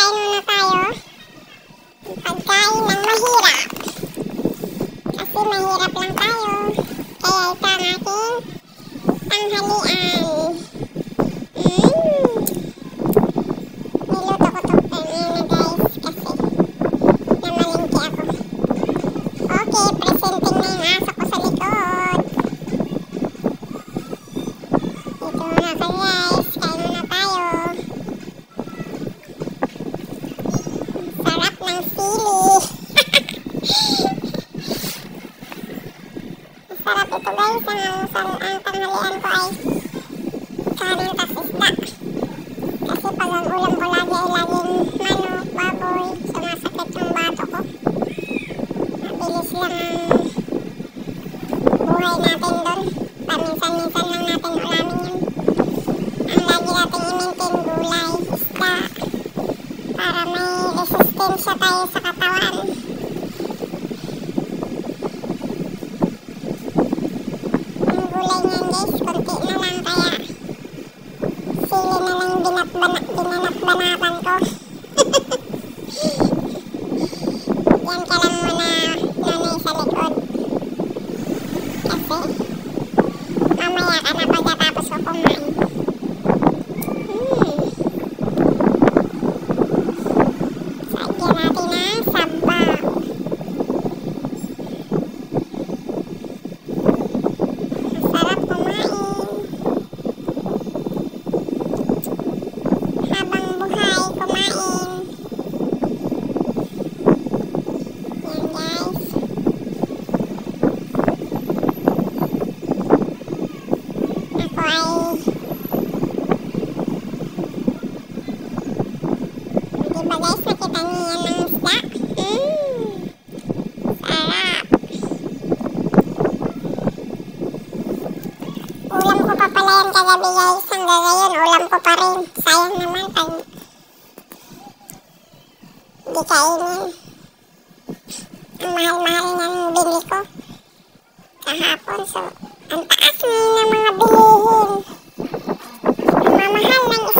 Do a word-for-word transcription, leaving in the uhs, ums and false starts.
kain muna tayo. Pagkain ng mahirap. Kasi mahirap lang tayo. Kaya ito ang aking tanghalian. Mm. Niluto ko ito kanina guys. Kasi namalingki ako. Okay, presenting na yung aso ko sa likod. Ito na ka guys. Kain muna tayo. Sarap ng sili. Sarap ito guys. Ang, ang, ang tanghalian ko ay kanin tas isda. Kasi pag ang ulam ko lagi ay laging manok, baboy, sumasakit yung bato ko. Mabilis lang ang buhay natin doon. Paminsan-minsan lang natin ulamin yun. Ang lagi natin i-maintain gulay, isda, para may resistensya tayo sa katawan. Ang gulay niyan guys, konti na lang, kaya sili na lang binanat-banatan ko. Yan ka lang muna, nanay, sa likod. Kasi mamaya ka na pagkatapos ko kumain. Hmm. Sagyan natin na sabaw. Masarap kumain. Habang buhay, kumain. Yan guys. Ako ay diba guys, nakita niyo yan ng isda? Mmm, sarap. Ulam ko pa pala yan kagabi guys. Hanggang ngayon, ulam ko pa rin. Sayang naman pag di kainin. Ang mahal-mahal ng bili ko kahapon. So, ang taas na ng mga bilihin. Ang mamahal ng